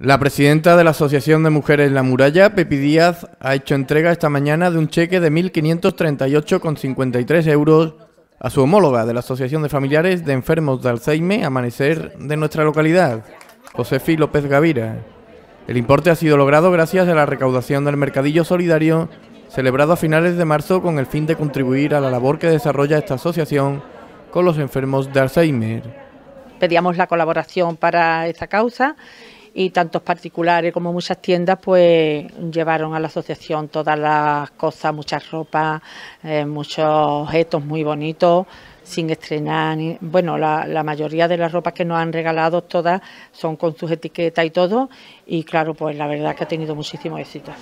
La presidenta de la Asociación de Mujeres La Muralla, Pepi Díaz, ha hecho entrega esta mañana de un cheque de 1.538,53 euros a su homóloga de la Asociación de Familiares de Enfermos de Alzheimer Amanecer de nuestra localidad, Josefi López Gavira. El importe ha sido logrado gracias a la recaudación del Mercadillo Solidario, celebrado a finales de marzo con el fin de contribuir a la labor que desarrolla esta asociación con los enfermos de Alzheimer. Pedíamos la colaboración para esta causa y tantos particulares como muchas tiendas pues llevaron a la asociación todas las cosas, muchas ropas, muchos objetos muy bonitos, sin estrenar. Bueno, la mayoría de las ropas que nos han regalado todas son con sus etiquetas y todo, y claro, pues la verdad que ha tenido muchísimo éxito.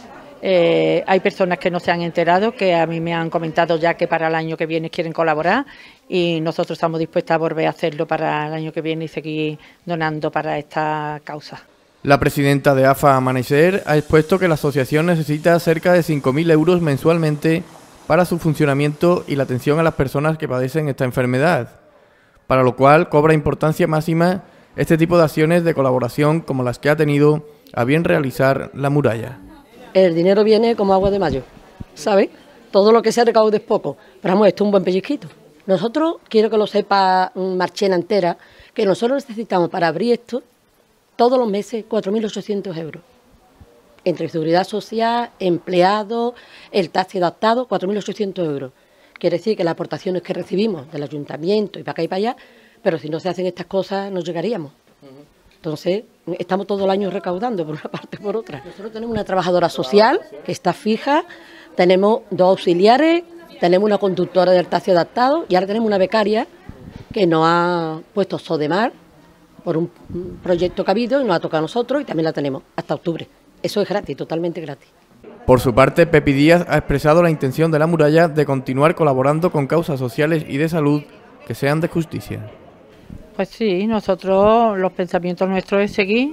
Hay personas que no se han enterado, que a mí me han comentado ya que para el año que viene quieren colaborar y nosotros estamos dispuestos a volver a hacerlo para el año que viene y seguir donando para esta causa. La presidenta de AFA Amanecer ha expuesto que la asociación necesita cerca de 5.000 euros mensualmente para su funcionamiento y la atención a las personas que padecen esta enfermedad, para lo cual cobra importancia máxima este tipo de acciones de colaboración como las que ha tenido a bien realizar La Muralla. El dinero viene como agua de mayo, ¿sabes? Todo lo que se recaude es poco, pero vamos, esto es un buen pellizquito. Nosotros, quiero que lo sepa Marchena entera, que nosotros necesitamos para abrir esto todos los meses 4.800 euros. Entre seguridad social, empleados, el taxi adaptado, 4.800 euros. Quiere decir que las aportaciones que recibimos del ayuntamiento y para acá y para allá, pero si no se hacen estas cosas no llegaríamos. Entonces, estamos todo el año recaudando, por una parte y por otra. Nosotros tenemos una trabajadora social que está fija, tenemos 2 auxiliares, tenemos una conductora del taxi adaptado y ahora tenemos una becaria que nos ha puesto Sodemar por un proyecto que ha habido y nos ha tocado a nosotros y también la tenemos hasta octubre. Eso es gratis, totalmente gratis. Por su parte, Pepi Díaz ha expresado la intención de La Muralla de continuar colaborando con causas sociales y de salud que sean de justicia. Pues sí, nosotros los pensamientos nuestros es seguir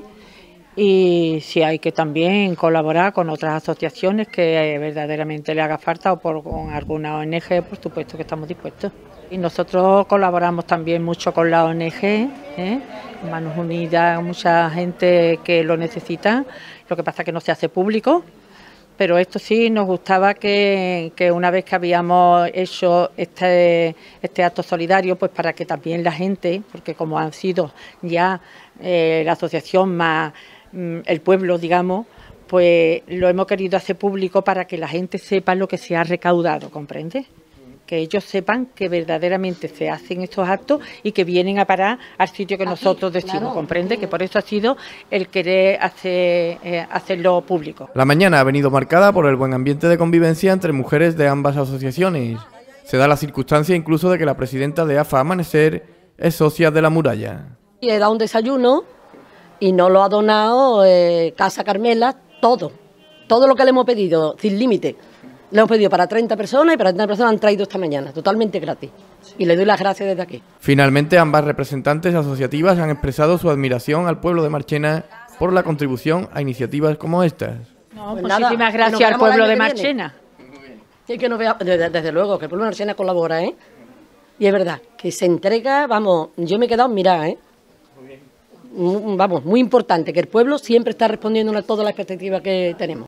y si hay que también colaborar con otras asociaciones que verdaderamente le haga falta o con alguna ONG, por supuesto que estamos dispuestos. Y nosotros colaboramos también mucho con la ONG, Manos Unidas, mucha gente que lo necesita, lo que pasa es que no se hace público. Pero esto sí nos gustaba que una vez que habíamos hecho este acto solidario, pues para que también la gente, porque como han sido ya la asociación más el pueblo, digamos, pues lo hemos querido hacer público para que la gente sepa lo que se ha recaudado, ¿comprende? Que ellos sepan que verdaderamente se hacen estos actos y que vienen a parar al sitio que nosotros decimos, claro. ¿Comprende? Que por eso ha sido el querer hacerlo público. La mañana ha venido marcada por el buen ambiente de convivencia entre mujeres de ambas asociaciones. Se da la circunstancia incluso de que la presidenta de AFA Amanecer es socia de La Muralla. Y he dado un desayuno y nos lo ha donado Casa Carmela, todo lo que le hemos pedido, sin límite. Le hemos pedido para 30 personas y para 30 personas han traído esta mañana, totalmente gratis. Y le doy las gracias desde aquí. Finalmente, ambas representantes asociativas han expresado su admiración al pueblo de Marchena por la contribución a iniciativas como estas. No, pues muchísimas gracias al pueblo de Marchena. Sí, que nos vea, desde luego, que el pueblo de Marchena colabora, Y es verdad, que se entrega, vamos, yo me he quedado mirada, Vamos, muy importante, que el pueblo siempre está respondiendo a todas las expectativas que tenemos.